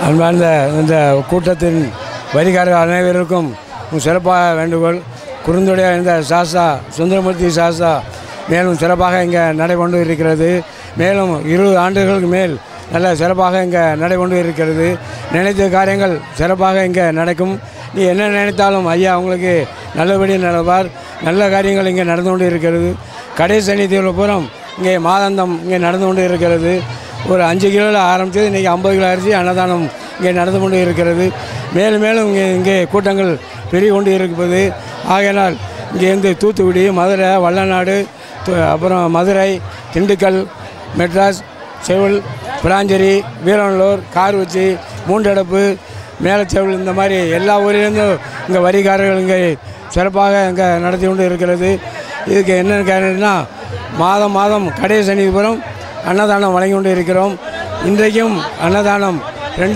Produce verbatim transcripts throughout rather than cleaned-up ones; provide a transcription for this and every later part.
அன்பார்ந்த இந்த கூட்டத்தின் வரிகாரர்கள் அனைவருக்கும் சிறப்பாக வேண்டுகோள். குறுந்துடைய இந்த சாஸ்தா சுந்தரமூர்த்தி சாஸ்தா மேலும் சிறப்பாக இங்கே நடைபெற்று இருக்கிறது. மேலும் இருபது ஆண்டுகளுக்கு மேல் நல்ல சிறப்பாக இங்கே நடைபெற்று இருக்கிறது. நினைத்த காரியங்கள் சிறப்பாக இங்கே நடக்கும். நீ என்ன நினைத்தாலும் ஐயா உங்களுக்கு நல்லபடி நடப்பார். நல்ல காரியங்கள் இங்கே நடந்து கொண்டு இருக்கிறது. கடைசி சனி தீவிரபுரம் இங்கே மாதாந்தம் இங்கே நடந்து கொண்டு இருக்கிறது. ஒரு அஞ்சு கிலோவில் ஆரம்பித்தது இன்றைக்கி ஐம்பது கிலோ அரிசி அன்னதானம் இங்கே நடந்து கொண்டு இருக்கிறது. மேலும் மேலும் இங்கே இங்கே கூட்டங்கள் பெருகி கொண்டு இருப்பது. ஆகையினால் இங்கேருந்து தூத்துக்குடி, மதுரை, வல்லநாடு, அப்புறம் மதுரை, திண்டுக்கல், மெட்ராஸ், செவில், பிராஞ்சேரி, வீரநல்லூர், கார்வச்சி, மூன்றடப்பு, மேலச்செவில் இந்த மாதிரி எல்லா ஊரிலேருந்தும் இங்கே வரிகாரர்கள் இங்கே சிறப்பாக இங்கே நடத்தி கொண்டு இருக்கிறது. இதுக்கு என்னென்னு கேட்டீங்கன்னா மாதம் மாதம் கடைசி சனிபுரம் அன்னதானம் வழங்கி கொண்டு இருக்கிறோம். இன்றைக்கும் அன்னதானம் ரெண்டு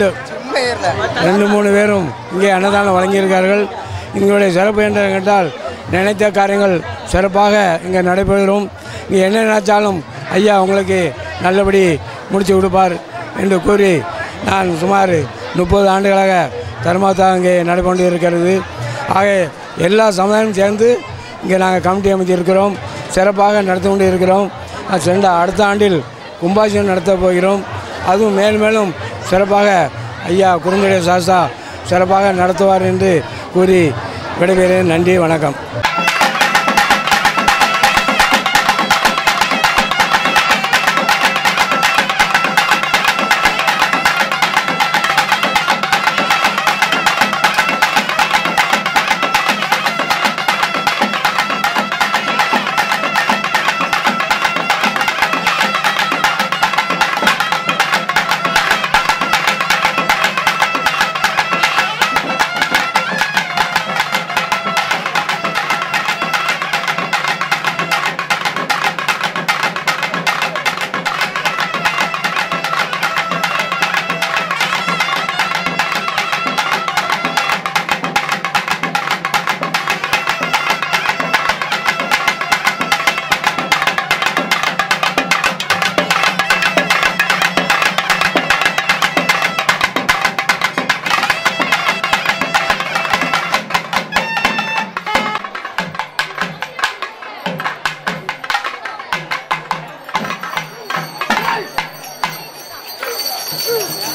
ரெண்டு மூணு பேரும் இங்கே அன்னதானம் வழங்கியிருக்கார்கள். எங்களுடைய சிறப்பு என்று கேட்டால் நினைத்த காரியங்கள் சிறப்பாக இங்கே நடைபெறும். இங்கே என்ன நினைச்சாலும் ஐயா உங்களுக்கு நல்லபடி முடித்து கொடுப்பார் என்று கூறி நான் சுமார் முப்பது ஆண்டுகளாக தர்மாத்தா இங்கே நடைபெற்று இருக்கிறது. ஆக எல்லா சமுதாயமும் சேர்ந்து இங்கே நாங்கள் கமிட்டி அமைச்சிருக்கிறோம். சிறப்பாக நடத்தி கொண்டு இருக்கிறோம். சென்ற அடுத்த ஆண்டில் கும்பாபிஷேகம் நடத்த போகிறோம். அதுவும் மேலும் மேலும் சிறப்பாக ஐயா குறுந்துடைய சாஸ்தா சிறப்பாக நடத்துவார் என்று கூறி விடைபெறுகிறேன். நன்றி, வணக்கம். Ooh.